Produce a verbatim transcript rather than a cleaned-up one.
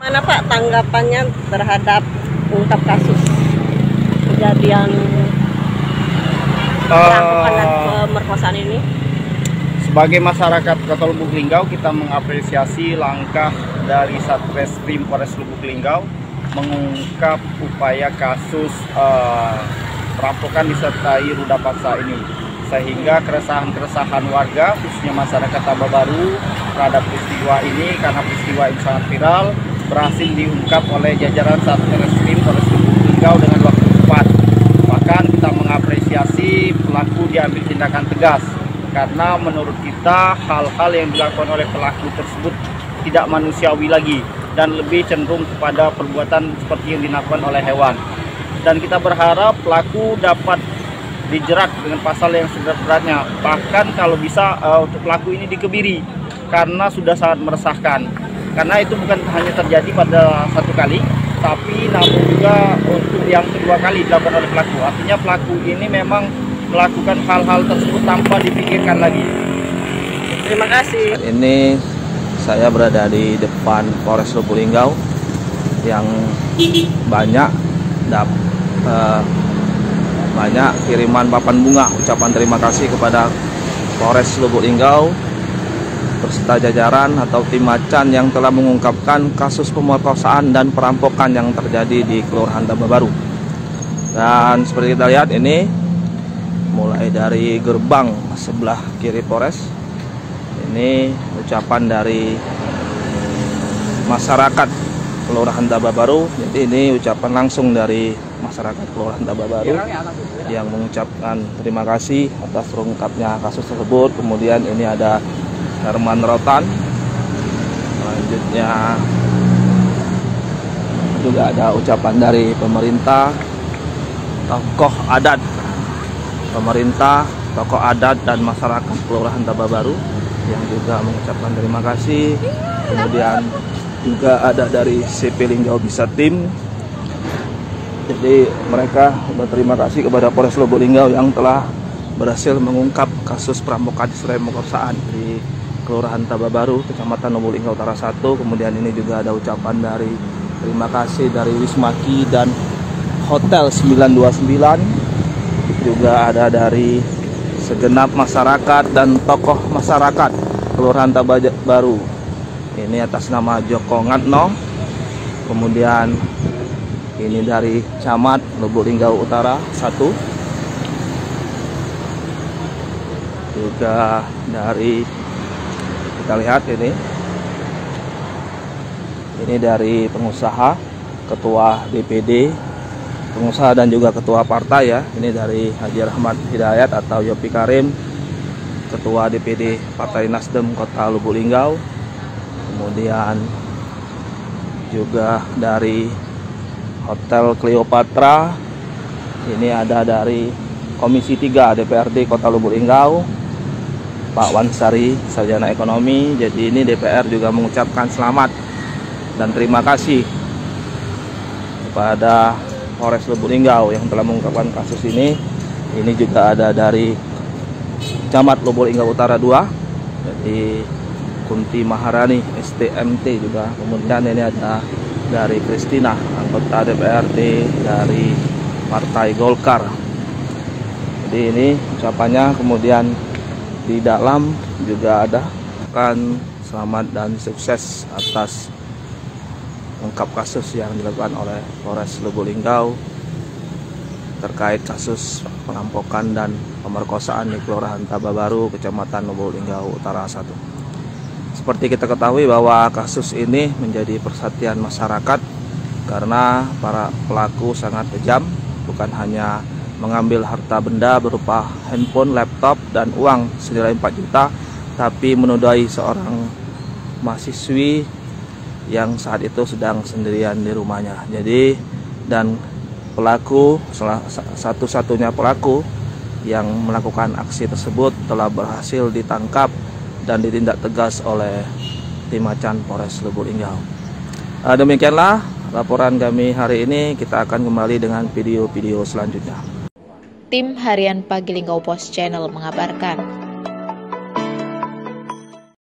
Mana Pak tanggapannya terhadap ungkap kasus kejadian perampokan dan pemerkosaan ini? Sebagai masyarakat Kota Lubuk Linggau, kita mengapresiasi langkah dari Satreskrim Polres Lubuk Linggau mengungkap upaya kasus uh, perampokan disertai ruda paksa ini, sehingga keresahan-keresahan warga khususnya masyarakat Tambah Baru terhadap peristiwa ini, karena peristiwa ini sangat viral, berhasil diungkap oleh jajaran Satreskrim Polres Lubuk Linggau dengan waktu cepat. Bahkan kita mengapresiasi pelaku diambil tindakan tegas, karena menurut kita hal-hal yang dilakukan oleh pelaku tersebut tidak manusiawi lagi dan lebih cenderung kepada perbuatan seperti yang dilakukan oleh hewan. Dan kita berharap pelaku dapat dijerat dengan pasal yang seberat-beratnya, bahkan kalau bisa uh, untuk pelaku ini dikebiri, karena sudah sangat meresahkan. Karena itu bukan hanya terjadi pada satu kali, tapi namun juga untuk yang kedua kali dilakukan oleh pelaku. Artinya pelaku ini memang melakukan hal-hal tersebut tanpa dipikirkan lagi. Terima kasih. Ini saya berada di depan Polres Lubuk Linggau yang banyak dap, eh, banyak kiriman papan bunga ucapan terima kasih kepada Polres Lubuk Linggau berserta jajaran atau tim macan yang telah mengungkapkan kasus pemerkosaan dan perampokan yang terjadi di Kelurahan Tambah Baru. Dan seperti kita lihat ini mulai dari gerbang sebelah kiri Polres, ini ucapan dari masyarakat Kelurahan Tambah Baru. Jadi ini ucapan langsung dari masyarakat Kelurahan Tambah Baru yang mengucapkan terima kasih atas terungkapnya kasus tersebut. Kemudian ini ada Herman Rotan, selanjutnya juga ada ucapan dari pemerintah, tokoh adat, pemerintah, tokoh adat dan masyarakat Kelurahan Tambah Baru yang juga mengucapkan terima kasih. Kemudian juga ada dari C P Linggau Bisa Tim. Jadi mereka berterima kasih kepada Polres Lubuk Linggau yang telah berhasil mengungkap kasus perampokan disertai pemerkosaan di Kelurahan Tambah Baru, Kecamatan Lubuk Linggau Utara satu. Kemudian ini juga ada ucapan dari terima kasih dari Wismaki dan Hotel sembilan dua sembilan. Juga ada dari segenap masyarakat dan tokoh masyarakat Kelurahan Tambah Baru. Ini atas nama Joko Ngatno. Kemudian ini dari Camat Lubuk Linggau Utara satu. Juga dari, kita lihat ini, ini dari pengusaha, ketua D P D, pengusaha dan juga ketua partai ya. Ini dari Haji Rahmat Hidayat atau Yopi Karim, ketua D P D Partai Nasdem Kota Lubuk Linggau. Kemudian juga dari Hotel Cleopatra, ini ada dari Komisi tiga D P R D Kota Lubuk Linggau, Pak Wansari, Sarjana Ekonomi. Jadi ini D P R juga mengucapkan selamat dan terima kasih kepada Polres Lubuk Linggau yang telah mengungkapkan kasus ini. Ini juga ada dari Camat Lubuk Linggau Utara dua, jadi Kunti Maharani S T M T juga. Kemudian ini ada dari Kristina, anggota D P R D dari Partai Golkar. Jadi ini ucapannya. Kemudian di dalam juga ada kan selamat dan sukses atas ungkap kasus yang dilakukan oleh Polres Lubuk Linggau terkait kasus perampokan dan pemerkosaan di Kelurahan Tambah Baru, Kecamatan Lubuk Linggau Utara satu. Seperti kita ketahui bahwa kasus ini menjadi perhatian masyarakat karena para pelaku sangat kejam, bukan hanya mengambil harta benda berupa handphone, laptop, dan uang senilai empat juta, tapi menodai seorang mahasiswi yang saat itu sedang sendirian di rumahnya. Jadi dan pelaku, salah satu-satunya pelaku yang melakukan aksi tersebut telah berhasil ditangkap dan ditindak tegas oleh tim macan Polres Lubuk Linggau. Demikianlah laporan kami hari ini. Kita akan kembali dengan video-video selanjutnya. Tim Harian Pagi Linggau Post Channel mengabarkan.